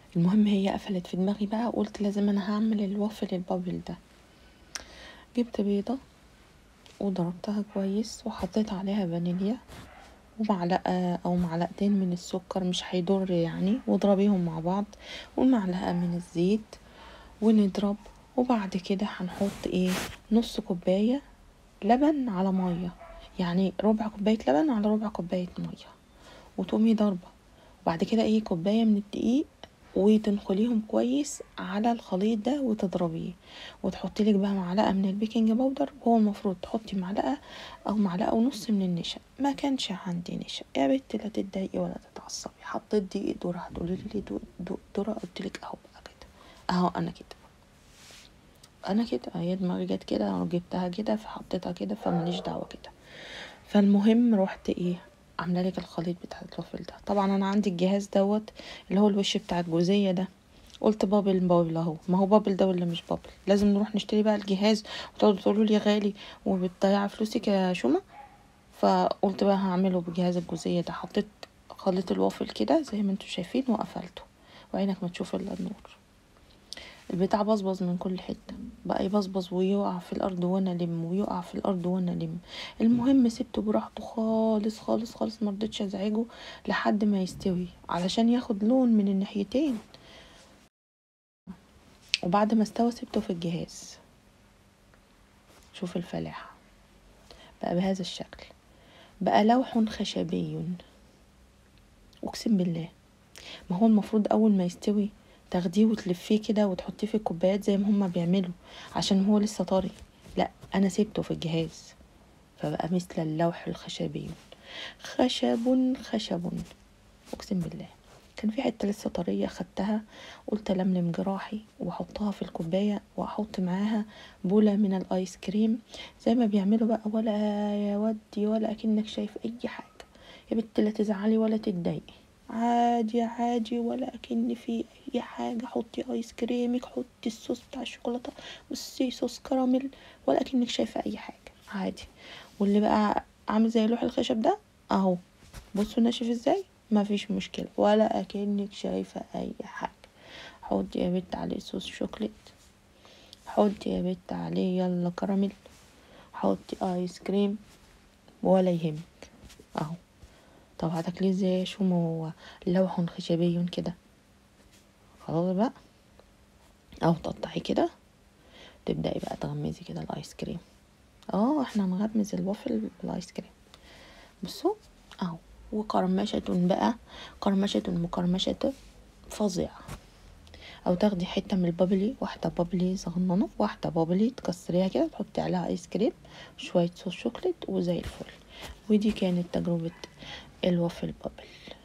المهم هي قفلت في دماغي بقى، قلت لازم انا هعمل الوافل البابل ده. جبت بيضة وضربتها كويس وحطيت عليها فانيليا ومعلقة او معلقتين من السكر، مش هيضر يعني، واضربيهم مع بعض، ومعلقة من الزيت ونضرب. وبعد كده هنحط نص كوباية لبن على مية، يعني ربع كوباية لبن على ربع كوباية مية، وتقومي ضربة. وبعد كده كوباية من الدقيق، وتنخليهم كويس على الخليط ده وتضربيه، وتحطي لك بقى معلقه من البيكنج باودر. هو المفروض تحطي معلقه او معلقه ونص من النشا، ما كانش عندي نشا يا بنت لا تتضايقي ولا تتعصبي، حطيت دقيق ذره. هتقولي لي ذره، قلت لك اهو بقى كده، اهو انا كده هي دماغي جت كده، انا جبتها كده فحطيتها كده، فماليش دعوه كده. فالمهم رحت عامله لك الخليط بتاع الوافل ده. طبعا انا عندي الجهاز دوت اللي هو الوش بتاع الجوزيه ده، قلت بابل اهو، ما هو بابل ده ولا مش بابل؟ لازم نروح نشتري بقى الجهاز وتقعدوا تقولوا لي غالي وبتضيع فلوسك يا شومه. فقلت بقى هعمله بجهاز الجوزيه ده. حطيت خليط الوافل كده زي ما انتوا شايفين وقفلته، وعينك ما تشوف الا النور. البتاع بصبص من كل حته، بقى يبصبص ويقع في الارض وانا الم، ويقع في الارض وانا الم. المهم سبته براحته خالص خالص خالص، مرضتش ازعجه لحد ما يستوي علشان ياخد لون من الناحيتين. وبعد ما استوى سبته في الجهاز. شوف الفلاحة بقى بهذا الشكل، بقى لوح خشبي. اقسم بالله. ما هو المفروض اول ما يستوي تاخديه وتلفيه كده وتحطيه في الكوبايات زي ما هما بيعملوا، عشان هو لسه طري. لا، انا سيبته في الجهاز فبقى مثل اللوح الخشبي. خشب خشب. اقسم بالله. كان في حته لسه طريه، خدتها قلت لملم جراحي واحطها في الكوبايه، واحط معاها بوله من الايس كريم زي ما بيعملوا بقى، ولا يا ودي ولا اكنك شايف اي حاجه يا بنت، لا تزعلي ولا تتضايقي، عادي عادي ولا اكن في اي حاجه. حطي ايس كريمك، حطي الصوص بتاع الشوكولاته، بصي صوص كراميل، ولا اكنك شايفه اي حاجه عادي. واللي بقى عامل زي لوح الخشب ده اهو، بصوا ناشف ازاي، ما فيش مشكله ولا اكنك شايفه اي حاجه. حطي يا بت عليه صوص شوكليت، حطي يا بت عليه يلا كراميل، حطي ايس كريم، ولا يهمك اهو. طب هتاكليه ازاي؟ شو ما هو لوح خشبي كده. خلاص بقى، او تقطعي كده، تبدأي بقى تغمزي كده الايس كريم. احنا نغمز الوافل بالايس كريم. بصوا اهو. وقرمشة بقى، قرمشة مقرمشة فظيعة. او تاخدي حتة من البابلي، واحدة بابلي صغننة، واحدة بابلي تكسريها كده، تحطي عليها ايس كريم، شوية صوص شوكليت، وزي الفل. ودي كانت تجربة الوافل بابل.